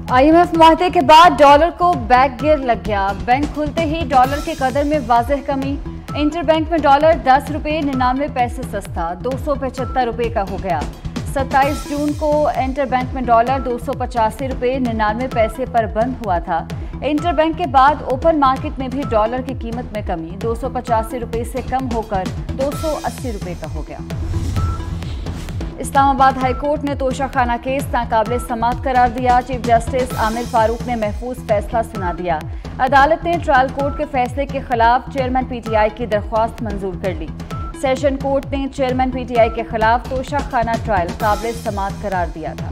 IMF मुआहदे के बाद dollar को बैक गियर लग गया। बैंक खुलते ही डॉलर के कदर में वाज़ेह कमी। इंटरबैंक में डॉलर 10 रुपये 99 पैसे सस्ता 275 रुपये का हो गया। 27 जून को इंटरबैंक में डॉलर 285 रुपये 99 पैसे पर बंद हुआ था। इंटरबैंक के बाद ओपन मार्केट में भी डॉलर की कीमत में कमी 285 रुपये से कम होकर 280 रुपये का हो गया। इस्लामाबाद हाई कोर्ट ने तोशाखाना केस नाकाबिले समाअत करार दिया। चीफ जस्टिस आमिर फारूक ने महफूज फैसला सुना दिया। अदालत ने ट्रायल कोर्ट के फैसले के खिलाफ चेयरमैन PTI की दरख्वास्त मंजूर कर ली। सेशन कोर्ट ने चेयरमैन PTI के खिलाफ तोशाखाना ट्रायल काबिले समाअत करार दिया था।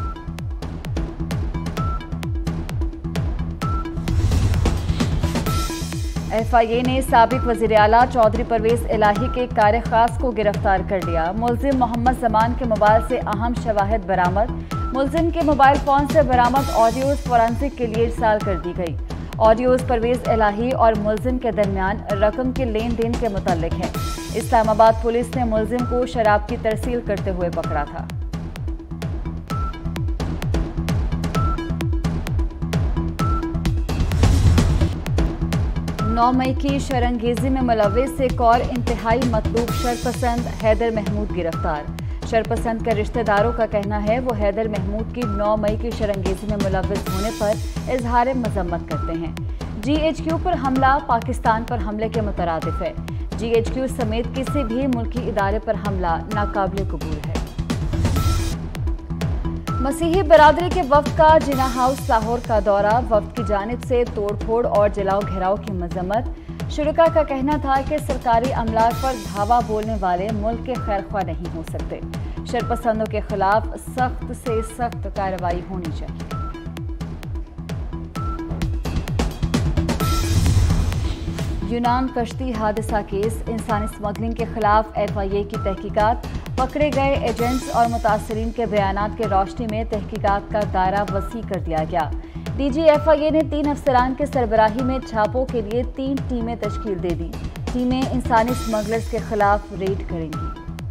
FIA ने साबिक वज़ीर आला चौधरी परवेज इलाही के कार खास को गिरफ्तार कर लिया। मुलजिम मोहम्मद जमान के मोबाइल से अहम शवाहिद बरामद। मुलजिम के मोबाइल फोन से बरामद ऑडियोज फोरेंसिक के लिए इरसाल कर दी गई। ऑडियोज परवेज इलाही और मुलजिम के दरमियान रकम के लेन देन के मुताल्लिक हैं। इस्लामाबाद पुलिस ने मुलजिम को शराब की तरसील करते हुए पकड़ा था। नौ मई की शरंगेजी में मुलव्विस एक और इंतहाई मतलूब शरपसंद हैदर महमूद गिरफ्तार। शरपसंद के रिश्तेदारों का कहना है वो हैदर महमूद की 9 मई की शरंगेजी में मुलव्विस होने पर इजहार मजम्मत करते हैं। GHQ पर हमला पाकिस्तान पर हमले के मुतरादिफ है। GHQ समेत किसी भी मुल्की इदारे पर हमला नाकाबिले कबूल है। मसीही बरादरी के वफ्द का जिना हाउस लाहौर का दौरा। वफ्द की जानिब से तोड़फोड़ और जलाओ घेराव की मजम्मत। शुरका का कहना था कि सरकारी अमलाक पर धावा बोलने वाले मुल्क के खैरख्वाह नहीं हो सकते। शरपसंदों के खिलाफ सख्त से सख्त कार्रवाई होनी चाहिए। यूनान कश्ती हादसा केस। इंसानी स्मगलिंग के खिलाफ FIA की तहकीकात। पकड़े गए एजेंट्स और मुतासरीन के बयानात के रोशनी में तहकीकात का दायरा वसी कर दिया गया। DG FIA ने 3 अफसरान के सरबराही में छापों के लिए 3 टीमें तश्कील दे दी। टीमें इंसानी स्मगलर्स के खिलाफ रेड करेंगी।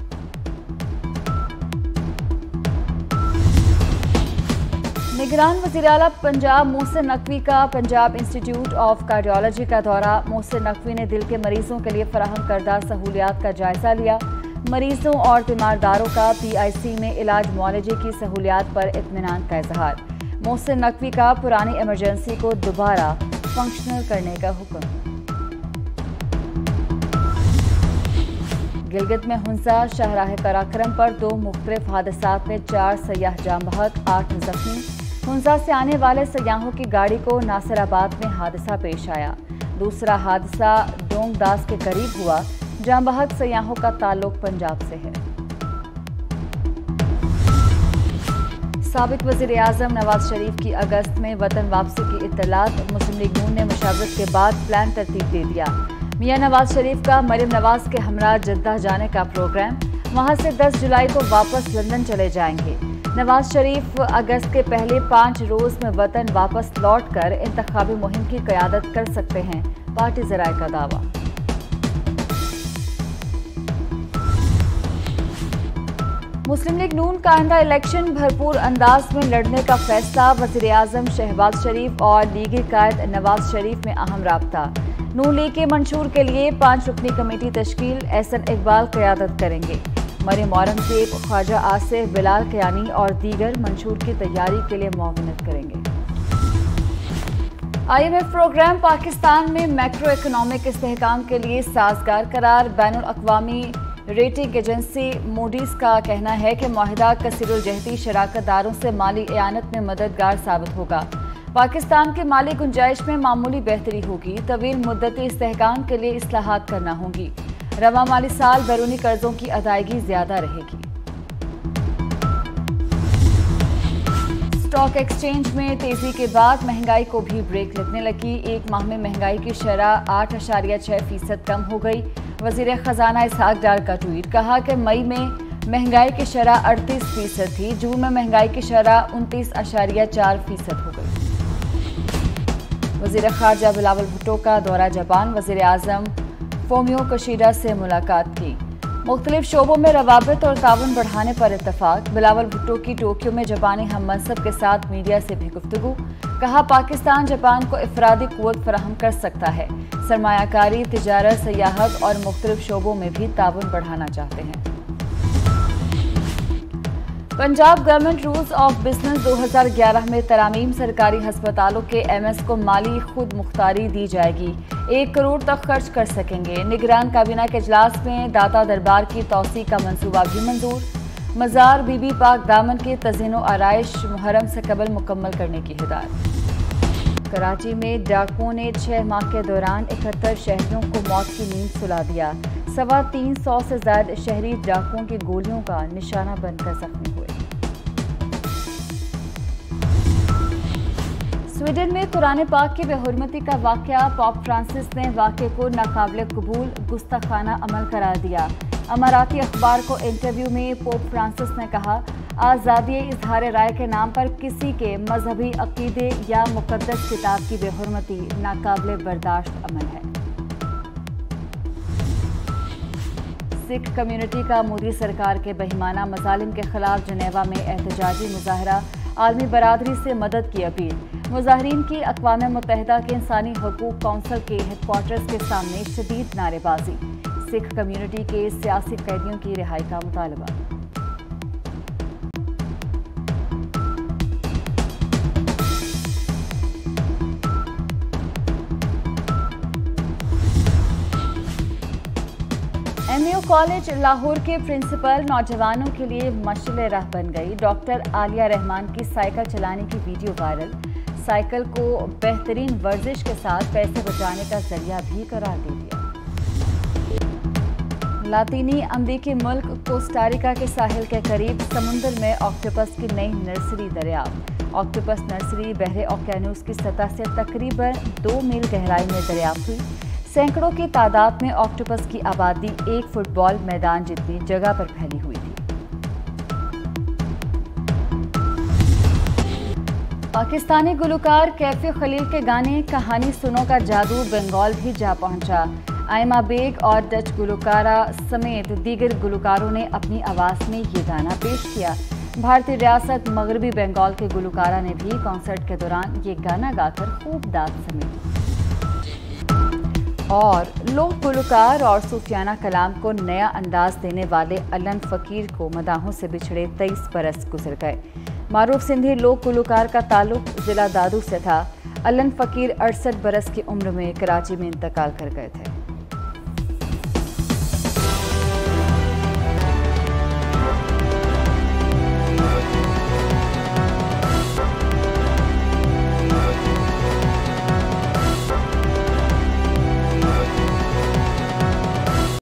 निगरान वज़ीर आला पंजाब मोहसिन नकवी का पंजाब इंस्टीट्यूट ऑफ कार्डियोलॉजी का दौरा। मोहसिन नकवी ने दिल के मरीजों के लिए फराहम करदा सहूलियात का जायजा लिया। मरीजों और तीमारदारों का PIC में इलाज मुआलजे की सहूलियात पर इत्मीनान का इजहार। मोहसिन नकवी का पुरानी इमरजेंसी को दोबारा फंक्शनल करने का हुक्म। गिलगित में हुंसा शाहराह कराक्रम पर 2 मुख्तलिफ हादसात में 4 सयाह जाम बहक 8 जख्मी। हुंसा से आने वाले सयाहों की गाड़ी को नासिराबाद में हादसा पेश आया। दूसरा हादसा डोंगदास के करीब हुआ। जाम बहक सयाहों का ताल्लुक पंजाब से है। साबिक वज़ीर आज़म नवाज शरीफ की अगस्त में वतन वापसी की इत्तलात। मुस्लिम लीग नून ने मशावरत के बाद प्लान तरतीब दे दिया। मियां नवाज शरीफ का मरियम नवाज के हमरा जद्दा जाने का प्रोग्राम। वहां से 10 जुलाई को वापस लंदन चले जाएंगे। नवाज शरीफ अगस्त के पहले 5 रोज में वतन वापस लौटकर इंतखाबी मुहिम की क़यादत कर सकते हैं, पार्टी ज़राए का दावा। मुस्लिम लीग नून का आइंदा इलेक्शन भरपूर अंदाज में लड़ने का फैसला। वज़ीर आज़म शहबाज शरीफ और लीगी कायद नवाज शरीफ में अहम राब्ता। नून लीग के मंशूर के लिए 5 रुकनी कमेटी तश्कील। एहसन इकबाल क़यादत करेंगे। मरियम औरंगजेब, ख्वाजा आसिफ, बिलाल कियानी और दीगर मंशूर की तैयारी के लिए मुआवनत करेंगे। IMF प्रोग्राम पाकिस्तान में मैक्रो इकोनॉमिक इस्तेहकाम के लिए साजगार करार। बैनुल अक़वामी रेटिंग एजेंसी मूडीज का कहना है कि मुआहिदा कसीरुल जहती शराकतदारों से माली एयानत में मददगार साबित होगा। पाकिस्तान की माली गुंजाइश में मामूली बेहतरी होगी। तवील मुद्दती इस्तेहकाम के लिए इस्लाहात करना होंगी। रवा माली साल बैरूनी कर्जों की अदायगी ज्यादा रहेगी। स्टॉक एक्सचेंज में तेजी के बाद महंगाई को भी ब्रेक लगने लगी। एक माह में महंगाई की शरह 8.6% कम हो गई। वज़ीर खजाना इसहाक डार का ट्वीट। कहा कि मई में महंगाई की शरह 38% थी। जून में महंगाई की शरह 29.4% हो गई। वज़ीर ख़ारजा बिलावल भुट्टो का दौरा जापान। वज़ीर आज़म फोमियो कशीडा से मुलाकात की। मुख्तलिफ शोबों में रवाबित और ताउन बढ़ाने पर इत्तफाक। बिलावल भुट्टो की टोक्यो में जापानी हम मनसब के साथ मीडिया से भी गुफ्तगू। कहा, पाकिस्तान जापान को इफरादी कुव्वत फराहम कर सकता है। सरमायाकारी, तिजारत, सयाहत और मुख्तलिफ शोबों में भी ताउन बढ़ाना चाहते हैं। Punjab government rules of business 2011 में तरामीम। सरकारी हस्पतालों के एमएस को माली खुद मुख्तारी दी जाएगी। 1 करोड़ तक खर्च कर सकेंगे। निगरान काबीना के इजलास में दाता दरबार की तौसी का मंसूबा भी मंजूर। मज़ार बीबी पाक दामन के तज़ीनो आराइश मुहर्रम से कबल मुकम्मल करने की हिदायत। कराची में डाकुओं ने 6 माह के दौरान 71 शहरियों को मौत की नींद सुला दिया। 325 से ज्यादा शहरी डाकुओं की गोलियों का निशाना बनकर जख्मी हुए। स्वीडन में कुरान पाक की बेहुरमती का वाकया। पोप फ्रांसिस ने वाक़े को नाकाबिल कबूल गुस्ताखाना अमल करार दिया। अमाराती अखबार को इंटरव्यू में पोप फ्रांसिस ने कहा, आज़ादी इजहार राय के नाम पर किसी के मजहबी अकीदे या मुकद्दस किताब की बेहुरमती नाकाबिल बर्दाश्त अमल है। सिख कम्युनिटी का मोदी सरकार के बेईमाना मजालिम के खिलाफ जनेवा में एहतजाजी मुजाहरा। आलमी बरादरी से मदद की अपील। मुजाहरीन की अक़वाम मुत्तहिदा के इंसानी हकूक़ काउंसिल के हेडक्वार्टर्स के सामने शदीद नारेबाजी। सिख कम्युनिटी के सियासी कैदियों की रिहाई का मुतालबा। एमयू कॉलेज लाहौर के प्रिंसिपल नौजवानों के लिए मशअल राह बन गई। डॉक्टर आलिया रहमान की साइकिल चलाने की वीडियो वायरल। साइकिल को बेहतरीन वर्जिश के साथ पैसे बचाने का जरिया भी करार दे दिया। लातीनी अमरीकी मुल्क कोस्टारिका के साहिल के करीब समुद्र में ऑक्टोपस की नई नर्सरी दरियाफ्त। ऑक्टोपस नर्सरी बहरे ओकेयानूस की सतह से तकरीबन 2 मील गहराई में दरियाफ्त हुई। सैकड़ों की तादाद में ऑक्टोपस की आबादी 1 फुटबॉल मैदान जितनी जगह पर फैली हुई थी। पाकिस्तानी गुलकार कैफी खलील के गाने कहानी सुनो का जादू बंगाल भी जा पहुंचा। आयमा बेग और डच गुलकारा समेत दीगर गुलकारों ने अपनी आवाज़ में ये गाना पेश किया। भारतीय रियासत मगरबी बंगाल के गुलकारा ने भी कॉन्सर्ट के दौरान ये गाना गाकर खूब दाद समेटी। और लोक गुलकार और सूफियाना कलाम को नया अंदाज देने वाले अल्लन फ़कीर को मदाहों से बिछड़े 23 बरस गुजर गए। मारूफ सिंधी लोक गुलकार का ताल्लुक जिला दादू से था। अल्लन फ़कीर 68 बरस की उम्र में कराची में इंतकाल कर गए थे।